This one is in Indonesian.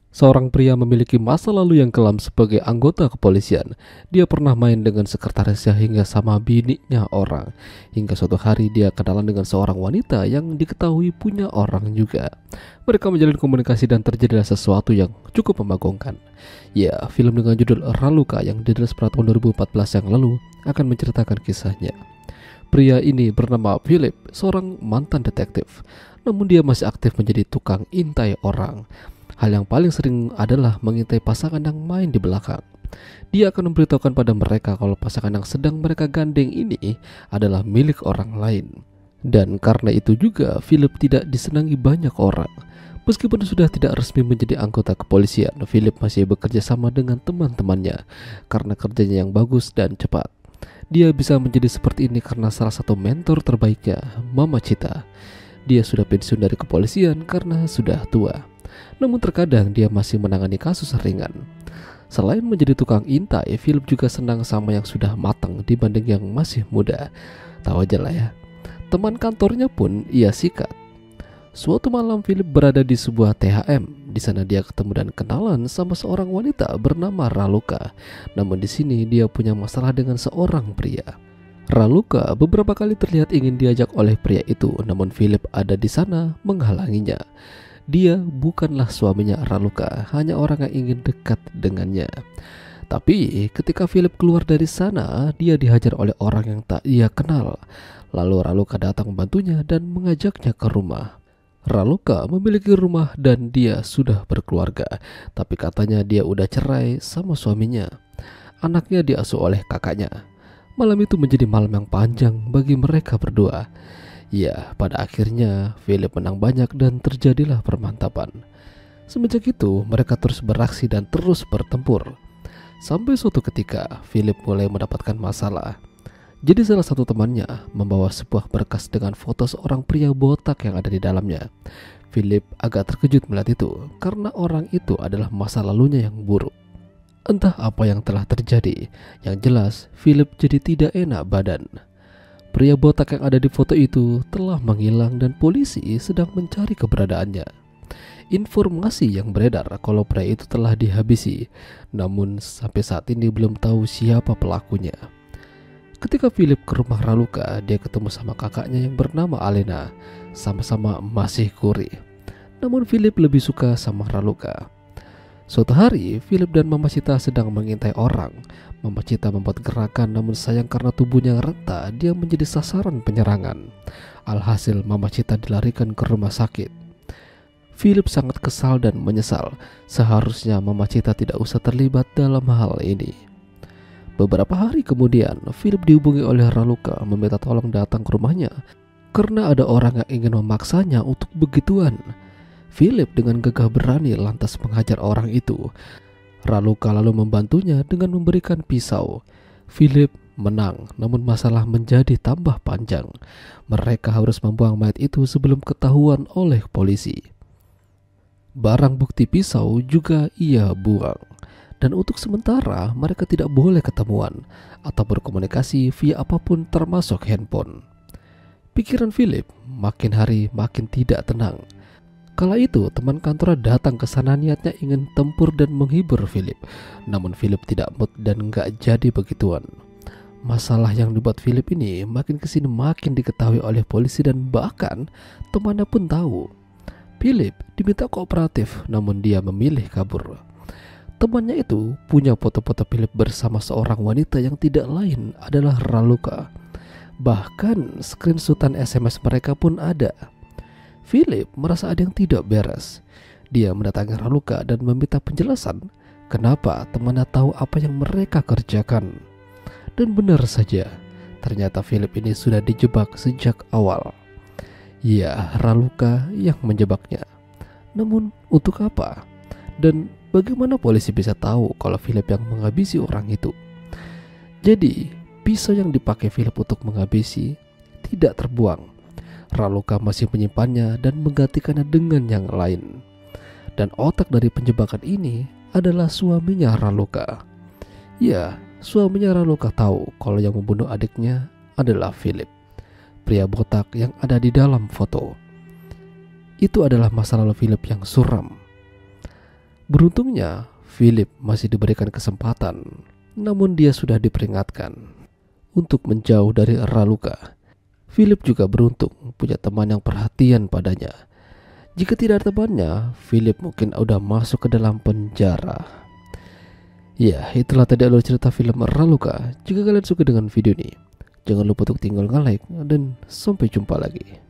Seorang pria memiliki masa lalu yang kelam sebagai anggota kepolisian. Dia pernah main dengan sekretarisnya hingga sama biniknya orang. Hingga suatu hari dia kenalan dengan seorang wanita yang diketahui punya orang juga. Mereka menjalin komunikasi dan terjadilah sesuatu yang cukup membagongkan. Ya, film dengan judul Raluka yang dirilis pada tahun 2014 yang lalu akan menceritakan kisahnya. Pria ini bernama Philip, seorang mantan detektif. Namun dia masih aktif menjadi tukang intai orang. Hal yang paling sering adalah mengintai pasangan yang main di belakang. Dia akan memberitahukan pada mereka kalau pasangan yang sedang mereka gandeng ini adalah milik orang lain. Dan karena itu juga Philip tidak disenangi banyak orang. Meskipun sudah tidak resmi menjadi anggota kepolisian, Philip masih bekerja sama dengan teman-temannya karena kerjanya yang bagus dan cepat. Dia bisa menjadi seperti ini karena salah satu mentor terbaiknya, Mama Cita. Dia sudah pensiun dari kepolisian karena sudah tua. Namun terkadang dia masih menangani kasus ringan. Selain menjadi tukang intai, Philip juga senang sama yang sudah matang dibanding yang masih muda. Tahu aja lah ya. Teman kantornya pun ia sikat. Suatu malam Philip berada di sebuah THM. Di sana dia ketemu dan kenalan sama seorang wanita bernama Raluka. Namun di sini dia punya masalah dengan seorang pria. Raluka beberapa kali terlihat ingin diajak oleh pria itu, namun Philip ada di sana menghalanginya. Dia bukanlah suaminya Raluka, hanya orang yang ingin dekat dengannya. Tapi ketika Philip keluar dari sana, dia dihajar oleh orang yang tak ia kenal. Lalu Raluka datang membantunya dan mengajaknya ke rumah. Raluka memiliki rumah dan dia sudah berkeluarga, tapi katanya dia udah cerai sama suaminya. Anaknya diasuh oleh kakaknya. Malam itu menjadi malam yang panjang bagi mereka berdua. Ya, pada akhirnya Philip menang banyak dan terjadilah permantapan. Semenjak itu mereka terus beraksi dan terus bertempur. Sampai suatu ketika Philip mulai mendapatkan masalah. Jadi salah satu temannya membawa sebuah berkas dengan foto seorang pria botak yang ada di dalamnya. Philip agak terkejut melihat itu karena orang itu adalah masa lalunya yang buruk. Entah apa yang telah terjadi, yang jelas Philip jadi tidak enak badan. Pria botak yang ada di foto itu telah menghilang dan polisi sedang mencari keberadaannya. Informasi yang beredar kalau pria itu telah dihabisi, namun sampai saat ini belum tahu siapa pelakunya. Ketika Philip ke rumah Raluka, dia ketemu sama kakaknya yang bernama Alena, sama-sama masih kuri. Namun Philip lebih suka sama Raluka. Suatu hari, Philip dan Mama Cita sedang mengintai orang. Mama Cita membuat gerakan, namun sayang karena tubuhnya yang renta, dia menjadi sasaran penyerangan. Alhasil Mama Cita dilarikan ke rumah sakit. Philip sangat kesal dan menyesal. Seharusnya Mama Cita tidak usah terlibat dalam hal ini. Beberapa hari kemudian, Philip dihubungi oleh Raluka meminta tolong datang ke rumahnya karena ada orang yang ingin memaksanya untuk begituan. Philip dengan gagah berani lantas menghajar orang itu. Raluka lalu membantunya dengan memberikan pisau. Philip menang, namun masalah menjadi tambah panjang. Mereka harus membuang mayat itu sebelum ketahuan oleh polisi. Barang bukti pisau juga ia buang. Dan untuk sementara mereka tidak boleh ketemuan atau berkomunikasi via apapun termasuk handphone. Pikiran Philip makin hari makin tidak tenang. Kala itu teman kantornya datang ke sana niatnya ingin tempur dan menghibur Philip. Namun Philip tidak mood dan gak jadi begituan. Masalah yang dibuat Philip ini makin kesini makin diketahui oleh polisi dan bahkan temannya pun tahu. Philip diminta kooperatif namun dia memilih kabur. Temannya itu punya foto-foto Philip bersama seorang wanita yang tidak lain adalah Raluka. Bahkan screenshotan SMS mereka pun ada. Philip merasa ada yang tidak beres. Dia mendatangi Raluka dan meminta penjelasan kenapa temannya tahu apa yang mereka kerjakan. Dan benar saja, ternyata Philip ini sudah dijebak sejak awal. Ya, Raluka yang menjebaknya. Namun untuk apa? Dan bagaimana polisi bisa tahu kalau Philip yang menghabisi orang itu? Jadi, pisau yang dipakai Philip untuk menghabisi tidak terbuang. Raluka masih menyimpannya dan menggantikannya dengan yang lain. Dan otak dari penjebakan ini adalah suaminya Raluka. Ya, suaminya Raluka tahu kalau yang membunuh adiknya adalah Philip, pria botak yang ada di dalam foto. Itu adalah masa lalu Philip yang suram. Beruntungnya, Philip masih diberikan kesempatan, namun dia sudah diperingatkan untuk menjauh dari Raluca. Philip juga beruntung punya teman yang perhatian padanya. Jika tidak ada temannya, Philip mungkin udah masuk ke dalam penjara. Ya, itulah tadi alur cerita film Raluca. Jika kalian suka dengan video ini, jangan lupa untuk tinggal nge-like dan sampai jumpa lagi.